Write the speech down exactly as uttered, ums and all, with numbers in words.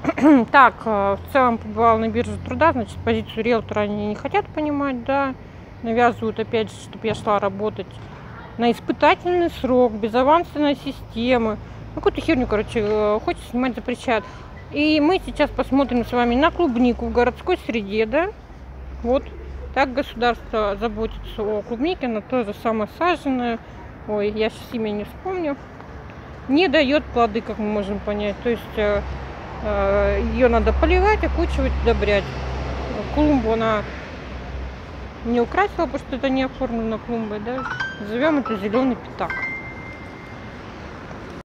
Так, э, в целом побывала на бирже труда, значит, позицию риэлтора они не хотят понимать, да, навязывают опять же, чтобы я шла работать на испытательный срок, без авансовой системы. Ну, какую-то херню, короче, э, хочет снимать, запрещают. И мы сейчас посмотрим с вами на клубнику в городской среде, да, вот. Так государство заботится о клубнике, она тоже самосаженная. Ой, я сейчас имя не вспомню. Не дает плоды, как мы можем понять. То есть э, э, ее надо поливать, окучивать, удобрять. Клумбу она не украсила, потому что это не оформлено клумбой, да. Назовем это зеленый пятак.